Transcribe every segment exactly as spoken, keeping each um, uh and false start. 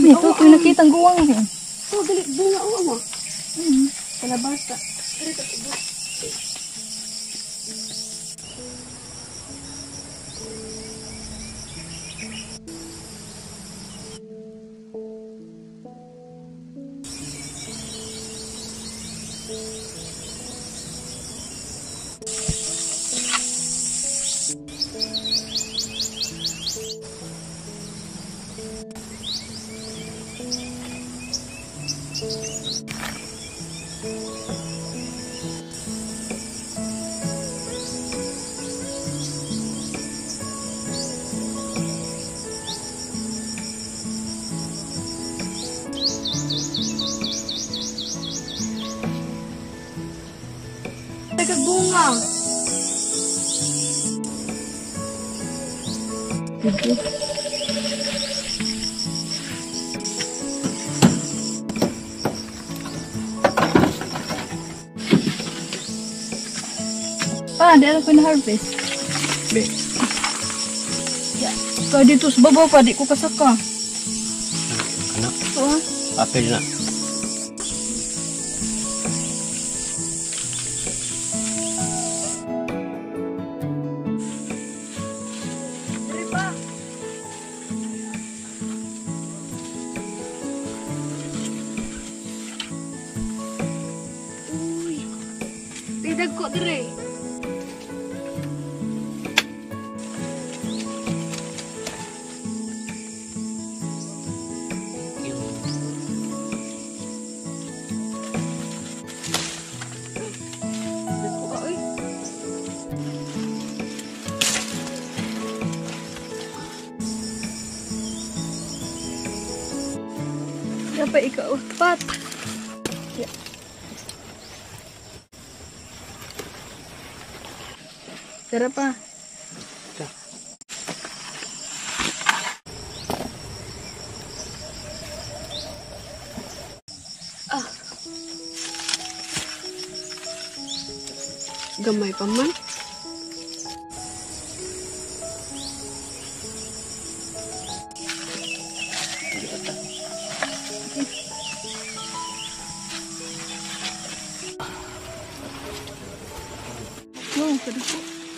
Ito, ito yung nakita ang guwang eh. Ito, galit bunga o mo. Hmm. Kalabasa. Galit ako ba? Bunga. Gitu. Pa, ada ako na-harvest. Be. Ya, pa dito sa baba pa, di ko kasaka. Ano? Oo. Apel na. Dagko dire. Dagko ka oy. Dapat ikaw upat. Ya. Tara pa. Ah. Gamay pa man. Wow, kadako.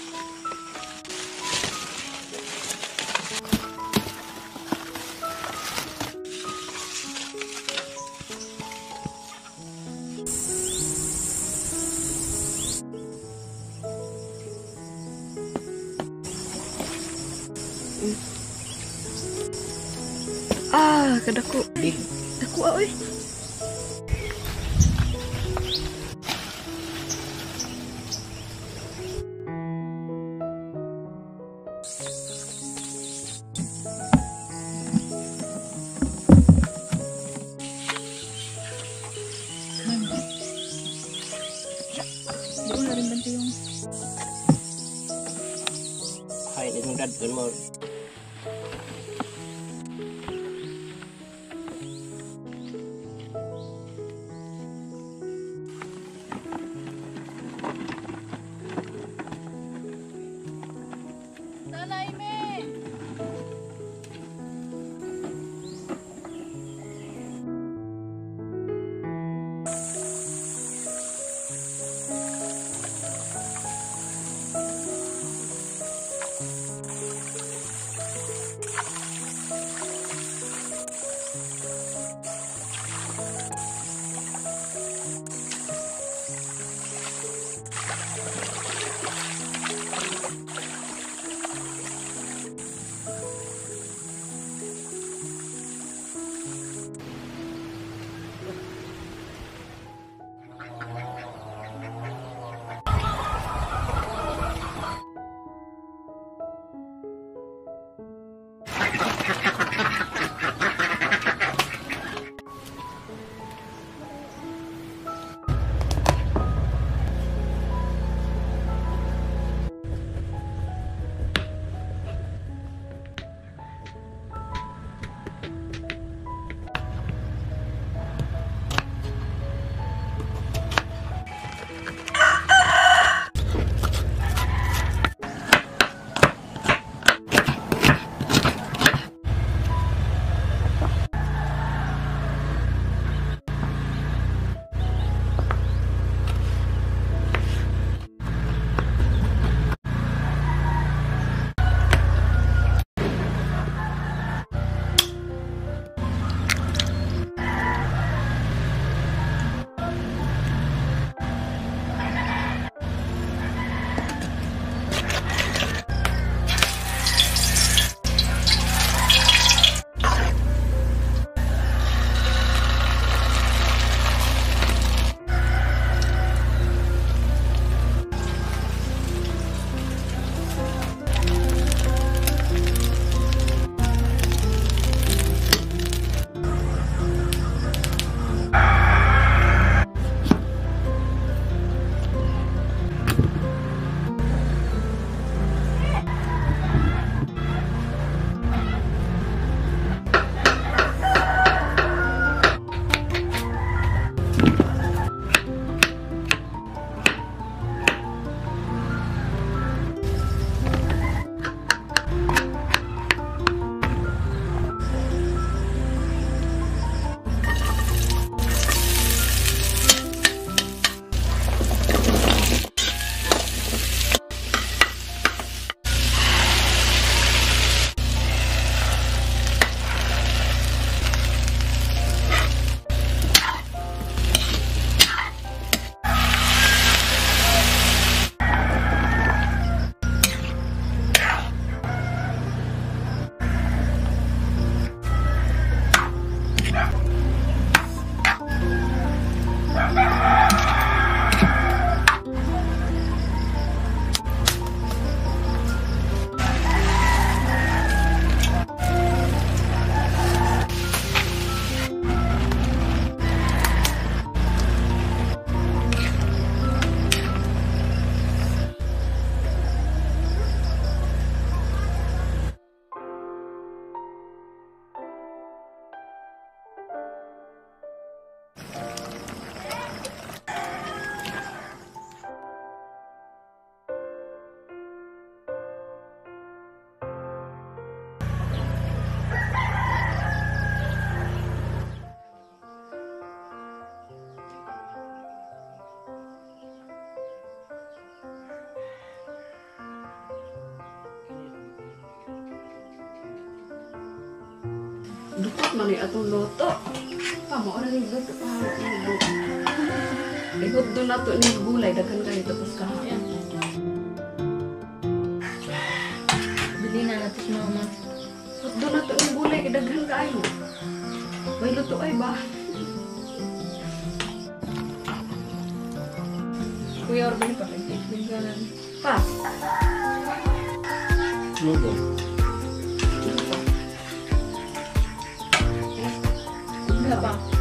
Ah, kadako. Di. Dako oy. Doon na rin banti yung... Hay, din dad kan mo. Nanay me! Dukot man ni atong loto. Pamo ora ni loto pa. Ikot doon na to ni gulay daghan kayo tapos ka. Yan. Bili na natin si mama. Ikot doon na to ni gulay daghan kayo. May luto ay ba? Kuya, order pa rin. Binggalan. Pa. Lugo. Wala pa.